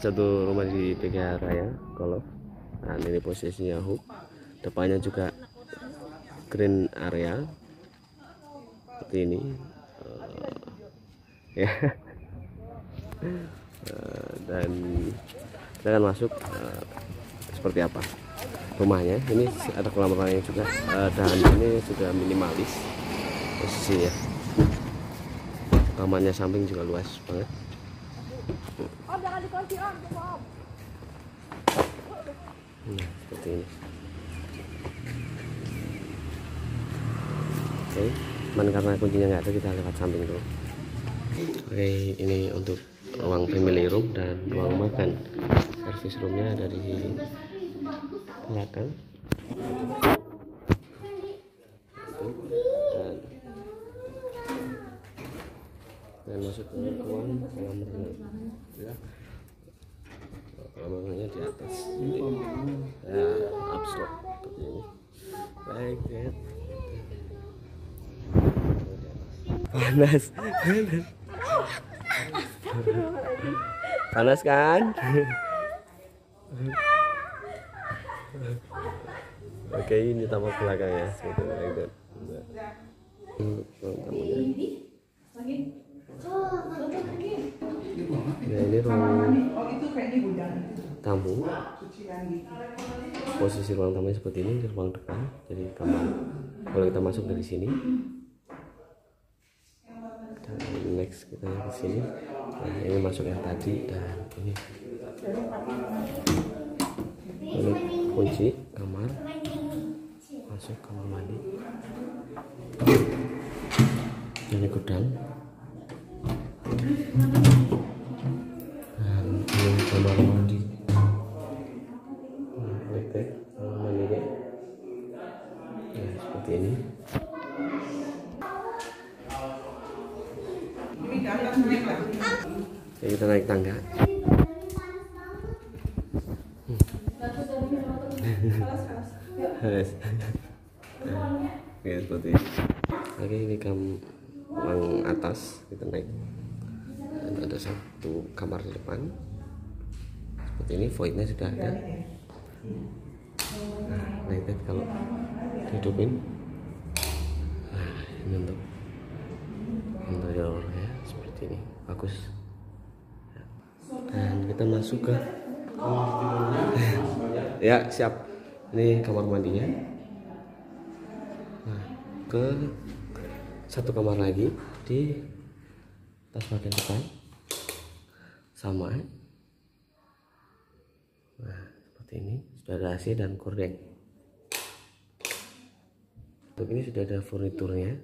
Satu rumah dipelihara ya, golf. Nah ini posisinya hook, depannya juga green area seperti ini. Ya. Dan kita akan masuk seperti apa rumahnya. Ini ada kolam renang juga, dan ini sudah minimalis posisi ya. Kamarnya samping juga luas banget. Nah seperti ini. Oke, karena kuncinya nggak ada, kita lewat samping dulu. Oke, ini untuk ruang family room dan ruang makan. Service roomnya dari belakang. Dan masuk ke ruang kolam renang. Ya. Kolam renangnya di atas. Ya, upslope seperti ini. Like that. Panas. Panas kan? Oke, ini taman belakang ya. Ya, ini ruang tamu. Posisi ruang tamunya seperti ini, di ruang depan. Jadi kamar. Kalau kita masuk dari sini. Dan next kita ke sini. Nah, ini masuk yang tadi, dan ini kunci kamar, masuk kamar mandi. Ini gudang, dan ini kamar mandi. Nah, lihat kamar mandinya, ya seperti ini. Ya, kita naik tangga. Oke, seperti ini. Oke, ini ruang atas, kita naik. Dan ada satu kamar di depan. Seperti ini, voidnya sudah ada. Nah, itu kalau dihidupin. Nah, ini untuk interior ya, seperti ini, bagus. Dan kita masuk ke ya, siap. Ini kamar mandinya. Nah, ke satu kamar lagi di atas bagian depan sama. Nah, seperti ini sudah ada AC dan gorden. Untuk ini sudah ada furniturnya.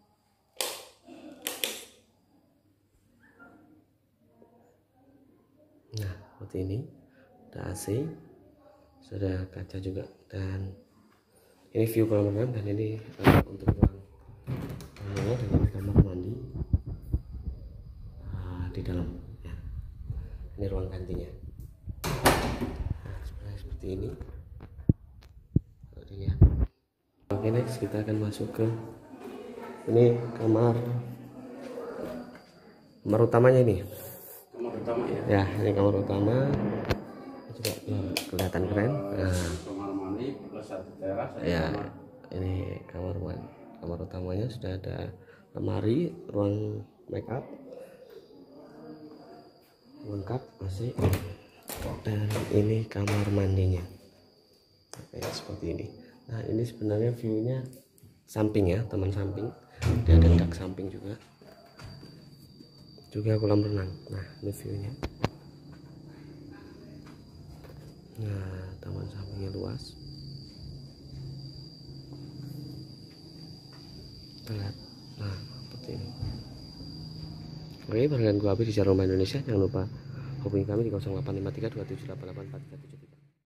Nah, seperti ini ada AC, sudah kaca juga, dan ini view kolam renang, dan ini untuk ruang tamu, dan ini kamar mandi di dalam ya. Ini ruang gantinya. Nah, seperti ini. Dilihat. Oke, next kita akan masuk ke ini kamar utamanya ini. Kamar utama ya. Ya, ini kamar utama. Coba kelihatan keren. Nah, Kamar mandi plus satu teras. Ya, ini kamar utamanya sudah ada lemari, ruang make up lengkap masih, dan ini kamar mandinya. Oke, seperti ini. Nah, ini sebenarnya view-nya samping ya, taman samping. Dia ada dak samping juga kolam renang. Nah, ini view-nya. Nah, taman sampingnya luas. Lihat. Nah, seperti ini. Oke, barengan gua habis di channel Rumah Indonesia. Jangan lupa hubungi kami di 0853 2788 437.